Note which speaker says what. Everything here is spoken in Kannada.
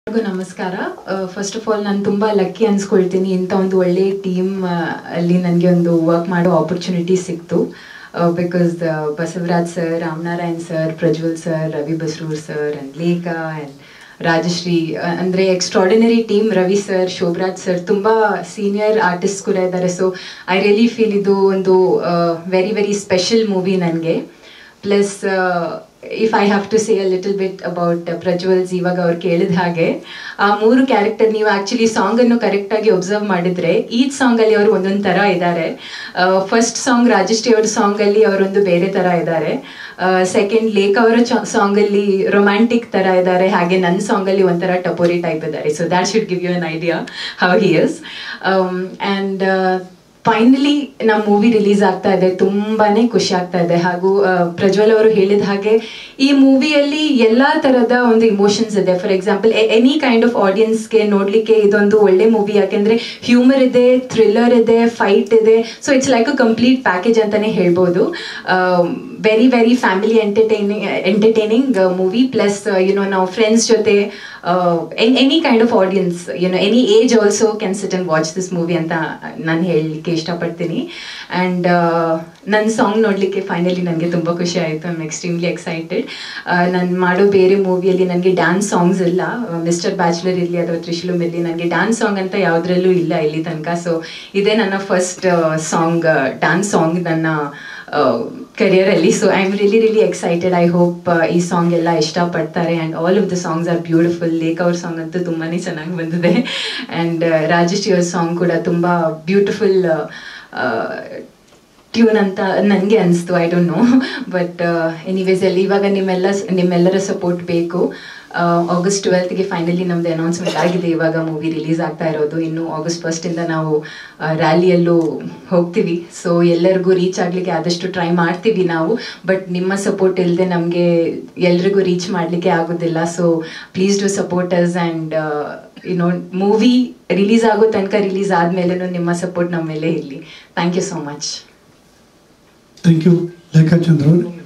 Speaker 1: ನಮಸ್ಕಾರ. ಫಸ್ಟ್ ಆಫ್ ಆಲ್ ನಾನು ತುಂಬ ಲಕ್ಕಿ ಅನ್ಸ್ಕೊಳ್ತೀನಿ. ಇಂಥ ಒಂದು ಒಳ್ಳೆ ಟೀಮ್ ಅಲ್ಲಿ ನನಗೆ ಒಂದು ವರ್ಕ್ ಮಾಡೋ ಆಪರ್ಚುನಿಟಿ ಸಿಕ್ತು. Because Basavaraj sir, Ramanarayan sir, Prajwal sir, ravibasrur sir and Lekha and Rajashri, ಅಂದರೆ extraordinary team. Ravi sir, Shobharaj sir, ತುಂಬ ಸೀನಿಯರ್ ಆರ್ಟಿಸ್ಟ್ ಕೂಡ ಇದ್ದಾರೆ. ಸೊ ಐ ರಿಯಲಿ ಫೀಲ್ ಇದು ಒಂದು ವೆರಿ ವೆರಿ ಸ್ಪೆಷಲ್ ಮೂವಿ ನನಗೆ. Plus if I have to say a little bit about Prajwal's, ಇವಾಗ ಅವ್ರು ಕೇಳಿದ ಹಾಗೆ ಆ 3 ಕ್ಯಾರೆಕ್ಟರ್ ನೀವು ಆ್ಯಕ್ಚುಲಿ ಸಾಂಗನ್ನು ಕರೆಕ್ಟಾಗಿ ಒಬ್ಸರ್ವ್ ಮಾಡಿದರೆ ಈಚ್ ಸಾಂಗಲ್ಲಿ ಅವರು ಒಂದೊಂದು ಥರ ಇದ್ದಾರೆ. ಫಸ್ಟ್ ಸಾಂಗ್ ರಾಜಶ್ರೀ ಅವ್ರ ಸಾಂಗಲ್ಲಿ ಅವರೊಂದು ಬೇರೆ ಥರ ಇದ್ದಾರೆ. ಸೆಕೆಂಡ್ ಲೇಖಾ ಅವರ ಸಾಂಗಲ್ಲಿ ರೊಮ್ಯಾಂಟಿಕ್ ಥರ ಇದ್ದಾರೆ. ಹಾಗೆ ನನ್ನ ಸಾಂಗಲ್ಲಿ ಒಂಥರ ಟಪೋರಿ ಟೈಪ್ ಇದ್ದಾರೆ. So that should give you an idea how he is. And finally ನಮ್ಮ ಮೂವಿ ರಿಲೀಸ್ ಆಗ್ತಾ ಇದೆ. ತುಂಬಾನೇ ಖುಷಿ ಆಗ್ತಾ ಇದೆ. ಹಾಗೂ ಪ್ರಜ್ವಲ್ ಅವರು ಹೇಳಿದ ಹಾಗೆ ಈ ಮೂವಿಯಲ್ಲಿ ಎಲ್ಲಾ ತರದ ಒಂದು ಇಮೋಷನ್ಸ್ ಇದೆ. For example any kind of ಆಡಿಯನ್ಸ್ಗೆ ನೋಡ್ಲಿಕ್ಕೆ ಇದೊಂದು ಒಳ್ಳೆ ಮೂವಿ. ಯಾಕೆಂದ್ರೆ ಹ್ಯೂಮರ್ ಇದೆ, ಥ್ರಿಲ್ಲರ್ ಇದೆ, ಫೈಟ್ ಇದೆ. So it's like a complete package ಅಂತಾನೆ ಹೇಳ್ಬೋದು. Very very family entertaining movie. Plus ನಾವು ಫ್ರೆಂಡ್ಸ್ ಜೊತೆ any kind of audience, any age also can sit and watch this movie ಅಂತ ನಾನು ಹೇಳಲಿಕ್ಕೆ ಇಷ್ಟಪಡ್ತೀನಿ. ಆ್ಯಂಡ್ ನನ್ನ ಸಾಂಗ್ ನೋಡಲಿಕ್ಕೆ ಫೈನಲಿ ನನಗೆ ತುಂಬ ಖುಷಿ ಆಯಿತು. I am extremely excited. ನಾನು ಮಾಡೋ ಬೇರೆ ಮೂವಿಯಲ್ಲಿ ನನಗೆ ಡ್ಯಾನ್ಸ್ ಸಾಂಗ್ಸ್ ಇಲ್ಲ. ಮಿಸ್ಟರ್ ಬ್ಯಾಚುಲರ್ ಇರಲಿ ಅಥವಾ ತ್ರಿಶೂಲಂ ಇರಲಿ, ನನಗೆ ಡ್ಯಾನ್ಸ್ ಸಾಂಗ್ ಅಂತ ಯಾವುದ್ರಲ್ಲೂ ಇಲ್ಲ ಇಲ್ಲಿ ತನಕ. ಸೊ ಇದೇ ನನ್ನ ಫಸ್ಟ್ ಸಾಂಗ್, ಡ್ಯಾನ್ಸ್ ಸಾಂಗ್ ನನ್ನ ಕರಿಯರಲ್ಲಿ. So I am really excited. I hope ಈ ಸಾಂಗ್ ಎಲ್ಲ ಇಷ್ಟಪಡ್ತಾರೆ. And all of the songs are beautiful. Lekha ಅವ್ರ ಸಾಂಗ್ ಅಂತೂ ತುಂಬಾ ಚೆನ್ನಾಗಿ ಬಂದಿದೆ. ಆ್ಯಂಡ್ ರಾಜಶ್ರೀ ಅವ್ರ ಸಾಂಗ್ ಕೂಡ ತುಂಬ ಬ್ಯೂಟಿಫುಲ್ ಟ್ಯೂನ್ ಅಂತ ನನಗೆ ಅನಿಸ್ತು. I don't know, but anyways ಅಲ್ಲಿ ಇವಾಗ ನಿಮ್ಮೆಲ್ಲರ ಸಪೋರ್ಟ್ ಬೇಕು. August 12ಗೆ ಫೈನಲಿ ನಮ್ದು ಅನೌನ್ಸ್ಮೆಂಟ್ ಆಗಿದೆ. ಇವಾಗ ಮೂವಿ ರಿಲೀಸ್ ಆಗ್ತಾ ಇರೋದು. ಇನ್ನು August 1st ನಾವು ರ್ಯಾಲಿಯಲ್ಲೂ ಹೋಗ್ತೀವಿ. ಸೊ ಎಲ್ಲರಿಗೂ ರೀಚ್ ಆಗಲಿಕ್ಕೆ ಆದಷ್ಟು ಟ್ರೈ ಮಾಡ್ತೀವಿ ನಾವು. ಬಟ್ ನಿಮ್ಮ ಸಪೋರ್ಟ್ ಇಲ್ಲದೆ ನಮಗೆ ಎಲ್ರಿಗೂ ರೀಚ್ ಮಾಡಲಿಕ್ಕೆ ಆಗೋದಿಲ್ಲ. So please do support us. And movie release ಆಗೋ ತನಕ, ರಿಲೀಸ್ ಆದಮೇಲೆ ನಿಮ್ಮ ಸಪೋರ್ಟ್ ನಮ್ಮ ಮೇಲೆ ಇರಲಿ. Thank you so much.
Speaker 2: Thank you Lekha Chandra.